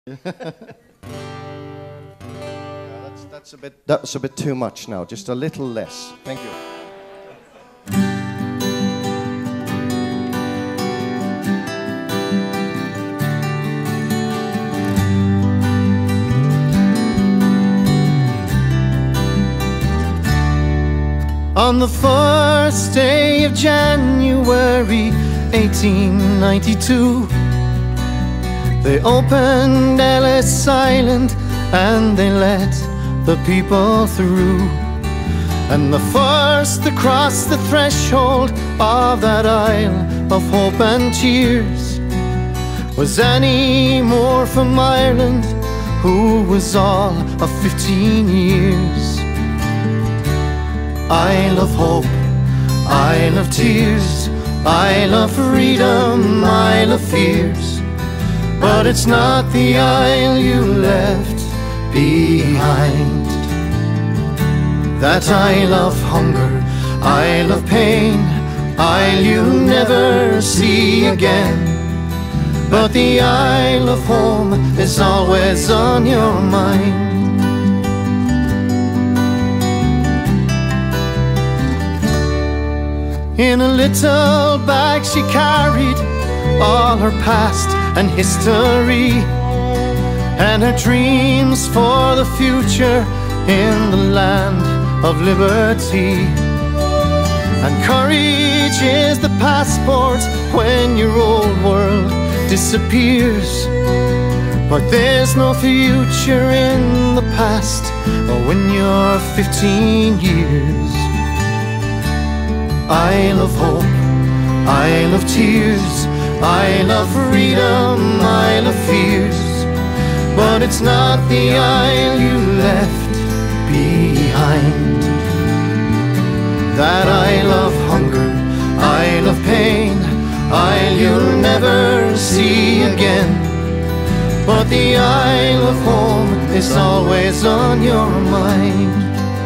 That's a bit too much now. Just a little less. Thank you. On the first day of January 1892, they opened Ellis Island and they let the people through. And the first to cross the threshold of that isle of hope and tears was An Cór from Ireland, who was all of 15 years. Isle of hope, isle of tears, isle of freedom, isle of fears, but it's not the isle you left behind. That isle of hunger, isle of pain, isle you'll never see again, but the isle of home is always on your mind. In a little bag she carried all her past and history, and her dreams for the future in the land of liberty. And courage is the passport when your old world disappears, but there's no future in the past or when you're 15 years. Isle of hope, isle of tears, isle of freedom, isle of fears, but it's not the isle you left behind. That isle of hunger, isle of pain, isle you'll never see again, but the isle of home is always on your mind.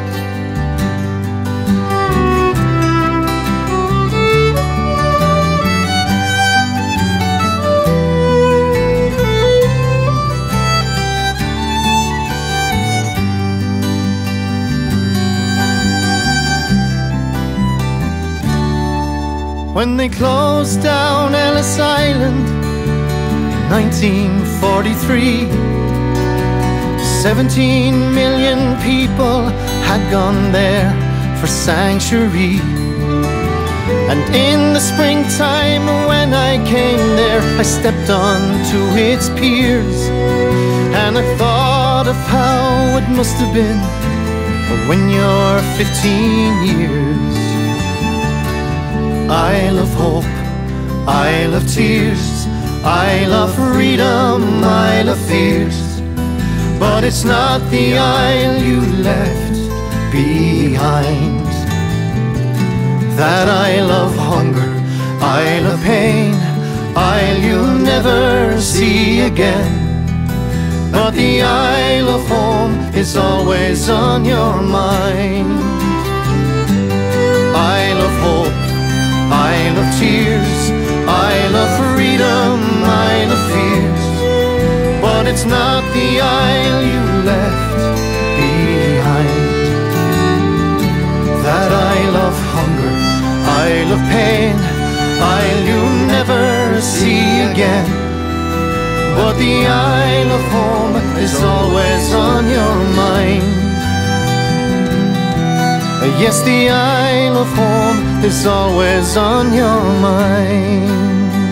When they closed down Ellis Island in 1943, 17 million people had gone there for sanctuary. And in the springtime when I came there, I stepped onto its piers, and I thought of how it must have been when you're 15 years. Isle of hope, isle of tears, isle of freedom, isle of fears, but it's not the isle you left behind. That isle of hunger, isle of pain, isle you'll never see again, but the isle of home is always on your mind. Isle of hope, isle of tears, isle of freedom, isle of fears, but it's not the isle you left behind. That isle of hunger, isle of pain, isle you'll never see again, but the isle of home is always on your mind. Yes, the isle of home is always on your mind.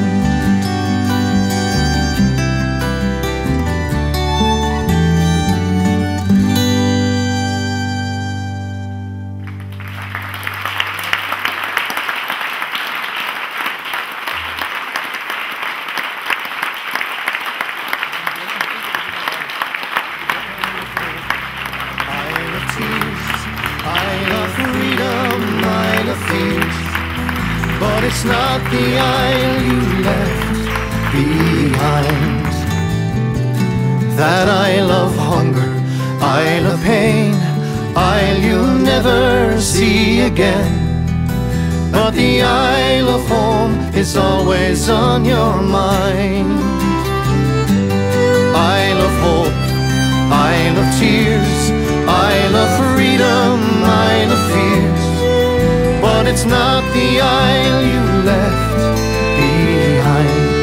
But it's not the isle you left behind. That isle of hunger, isle of pain, isle you'll never see again, but the isle of home is always on your mind. Isle of not the isle you left behind.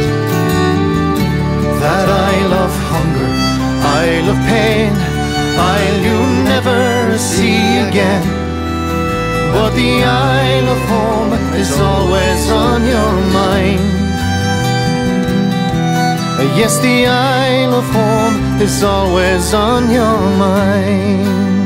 That isle of hunger, isle of pain, isle you never see again. But the isle of home is always on your mind. Yes, the isle of home is always on your mind.